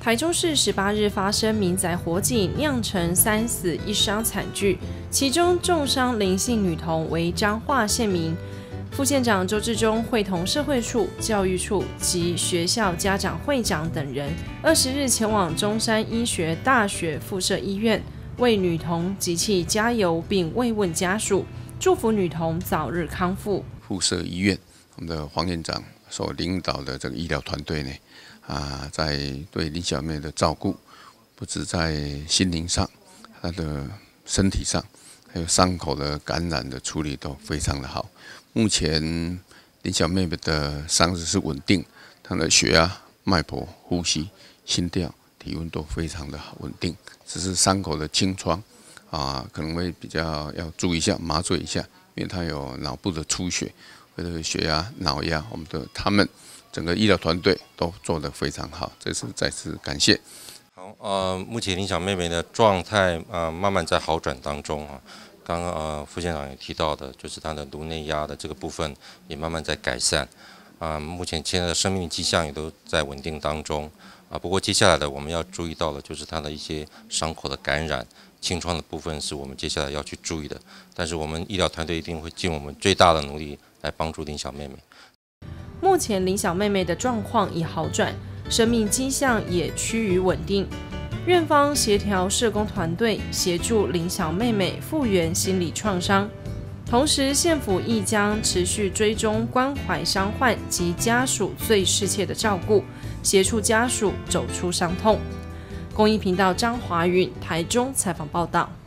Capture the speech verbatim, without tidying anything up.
台中市十八日发生民宅火警，酿成三死一伤惨剧，其中重伤林姓女童为彰化县民。副县长周志忠会同社会处、教育处及学校家长会长等人，二十日前往中山医学大学附设医院，为女童集气加油，并慰问家属，祝福女童早日康复。 附设医院，我们的黄院长所领导的这个医疗团队呢，啊，在对林小妹的照顾，不止在心灵上，她的身体上，还有伤口的感染的处理都非常的好。目前林小妹妹的伤势是稳定，她的血压、脉搏、呼吸、心跳、体温都非常的稳定，只是伤口的清创啊，可能会比较要注意一下，麻醉一下，因为她有脑部的出血，或者血压、脑压，我们的他们整个医疗团队都做得非常好，这次再次感谢。 好，呃，目前林小妹妹的状态啊、呃，慢慢在好转当中啊。刚刚呃副县长也提到的，就是她的颅内压的这个部分也慢慢在改善，啊、呃，目前现在的生命迹象也都在稳定当中啊。不过接下来的我们要注意到的，就是她的一些伤口的感染、清创的部分，是我们接下来要去注意的。但是我们医疗团队一定会尽我们最大的努力来帮助林小妹妹。 目前林小妹妹的状况已好转，生命迹象也趋于稳定。院方协调社工团队协助林小妹妹复原心理创伤，同时县府亦将持续追踪关怀伤患及家属最适切的照顾，协助家属走出伤痛。公益频道张华允台中采访报道。